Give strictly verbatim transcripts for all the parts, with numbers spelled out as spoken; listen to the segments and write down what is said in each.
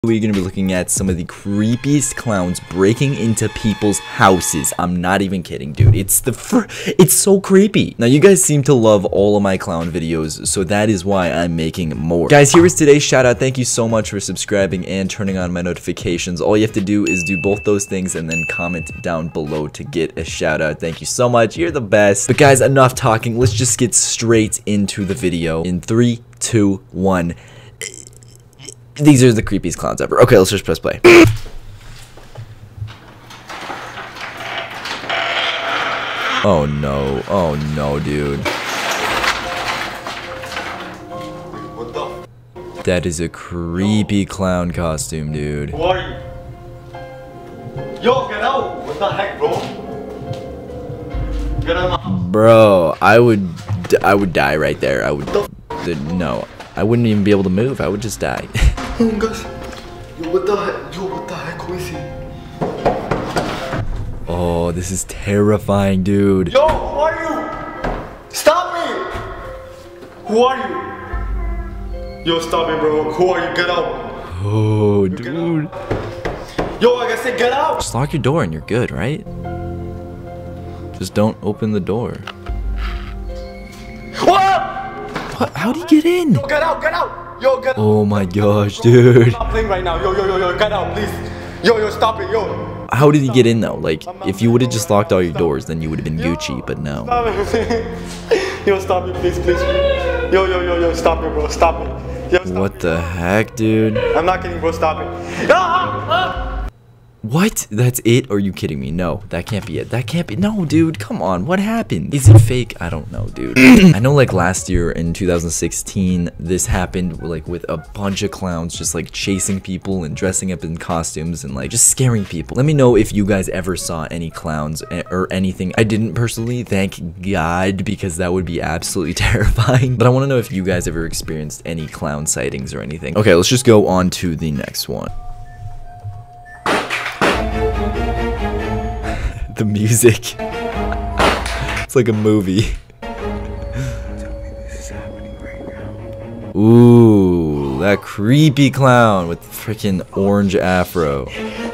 We're going to be looking at some of the creepiest clowns breaking into people's houses. I'm not even kidding, dude. It's the fr it's so creepy. Now, you guys seem to love all of my clown videos, so that is why I'm making more. Guys, here is today's shout out. Thank you so much for subscribing and turning on my notifications. All you have to do is do both those things and then comment down below to get a shout out. Thank you so much. You're the best. But guys, enough talking. Let's just get straight into the video in three, two, one. These are the creepiest clowns ever. Okay, let's just press play. Oh no. Oh no, dude. What the? That is a creepy clown costume, dude. Who are you? Yo, get out! What the heck, bro? Get out of my house. Bro, I would I would die right there. I would no. I wouldn't even be able to move. I would just die. Oh my gosh. Yo, what the heck? Yo, what the heck? Who is he? Oh, this is terrifying, dude. Yo, who are you? Stop me! Who are you? Yo, stop me, bro. Who are you? Get out. Oh, dude. Yo, like I said, get out. Just lock your door and you're good, right? Just don't open the door. What? What? How'd he get in? Yo, get out, get out. Yo, get out. Oh my gosh, dude. Stop playing right now. Yo, yo, yo, yo, get out, please. Yo, yo, stop it, yo. How did he get in though? Like, if you would have just locked all your doors, then you would have been Gucci, but no. Stop it. Yo, stop it, please, please. Yo, yo, yo, yo, stop it, bro. Stop it. Yo, stop What the heck, dude? I'm not kidding, bro. Stop it. Ah, ah. What? That's it? Or are you kidding me? No, that can't be it. That can't be. No, dude, come on. What happened? Is it fake? I don't know, dude. I know, like, last year in two thousand sixteen, this happened, like, with a bunch of clowns just, like, chasing people and dressing up in costumes and, like, just scaring people. Let me know if you guys ever saw any clowns or anything. I didn't personally, thank God, because that would be absolutely terrifying. But I want to know if you guys ever experienced any clown sightings or anything. Okay, let's just go on to the next one. The music. It's like a movie. Ooh, that creepy clown with freaking orange afro.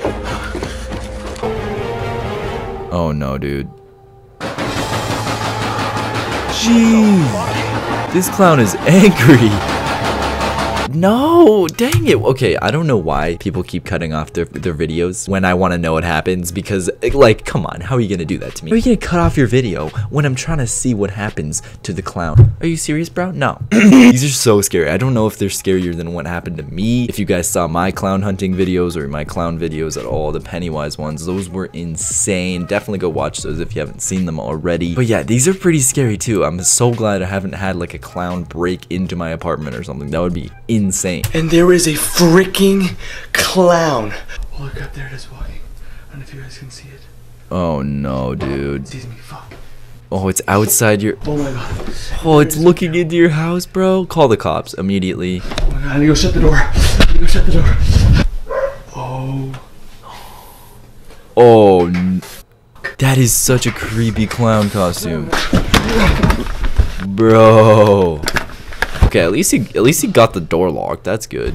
Oh no, dude. Jeez. This clown is angry. No, dang it. Okay, I don't know why people keep cutting off their, their videos when I want to know what happens, because, like, come on, how are you going to do that to me? How are you going to cut off your video when I'm trying to see what happens to the clown? Are you serious, bro? No. These are so scary. I don't know if they're scarier than what happened to me. If you guys saw my clown hunting videos or my clown videos at all, the Pennywise ones, those were insane. Definitely go watch those if you haven't seen them already. But yeah, these are pretty scary too. I'm so glad I haven't had like a clown break into my apartment or something. That would be insane. Insane. And there is a freaking clown. Oh, look up there, it is walking. I don't know if you guys can see it. Oh no, dude. It sees me, fuck. Oh, it's outside your. Oh my god. Oh, it's looking into your house, bro. Call the cops immediately. Oh my god, I need to go shut the door. I need to go shut the door. Oh. Oh. That is such a creepy clown costume. Bro. Okay, at least he at least he got the door locked. That's good.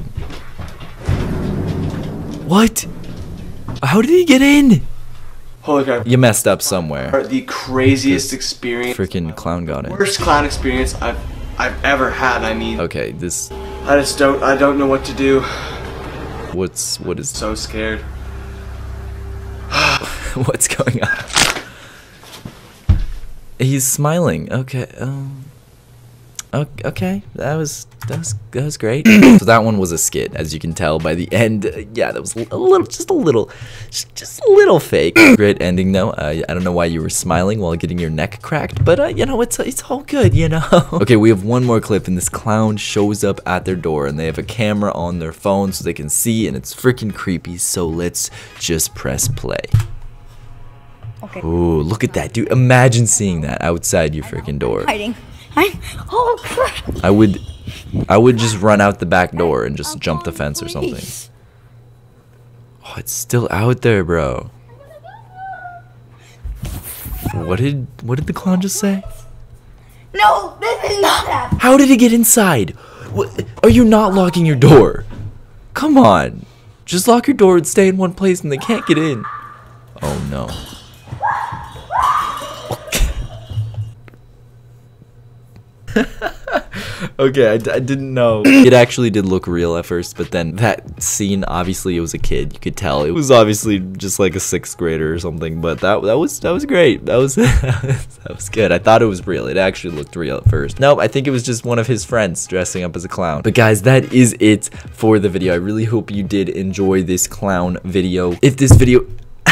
What? How did he get in? Holy crap. You messed up somewhere. The craziest experience. Freaking clown got in. Worst clown experience I've I've ever had. I mean. Okay, this. I just don't I don't know what to do. What's what is? So scared. What's going on? He's smiling. Okay. Um. Okay, that was that was that was great. So that one was a skit, as you can tell by the end. Uh, yeah, that was a little, just a little, just, just a little fake. Great ending though. Uh, I don't know why you were smiling while getting your neck cracked, but uh, you know, it's it's all good, you know. Okay, we have one more clip, and this clown shows up at their door, and they have a camera on their phone so they can see, and it's freaking creepy. So let's just press play. Okay. Ooh, look at that, dude! Imagine seeing that outside your freaking door. Hiding. I'm, oh crap! I would, I would just run out the back door and just jump the fence or something. Oh, it's still out there, bro. What did, what did the clown just say? No, this is not happening. How did he get inside? What, are you not locking your door? Come on. Just lock your door and stay in one place and they can't get in. Oh no. Okay, I, I didn't know. It actually did look real at first, but then that scene, obviously it was a kid. You could tell it was obviously just like a sixth grader or something. But that that was that was great. That was that was good. I thought it was real. It actually looked real at first. Nope, I think it was just one of his friends dressing up as a clown. But guys, that is it for the video. I really hope you did enjoy this clown video. If this video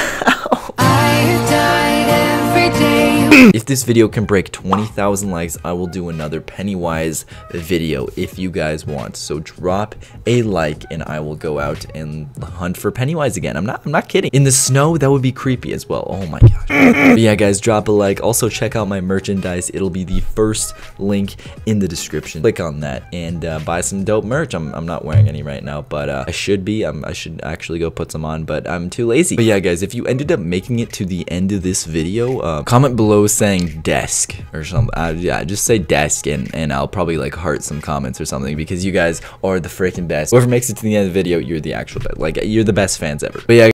If this video can break twenty thousand likes, I will do another Pennywise video if you guys want. So drop a like and I will go out and hunt for Pennywise again. I'm not I'm not kidding. In the snow, that would be creepy as well. Oh my gosh. But yeah, guys, drop a like. Also check out my merchandise. It'll be the first link in the description. Click on that and uh, buy some dope merch. I'm, I'm not wearing any right now, but uh, I should be. I'm, I should actually go put some on, but I'm too lazy. But yeah, guys, if you ended up making it to the end of this video, uh, comment below saying desk or something. Uh, yeah, just say desk and and I'll probably like heart some comments or something because you guys are the freaking best. Whoever makes it to the end of the video, you're the actual best. Like, you're the best fans ever. But yeah.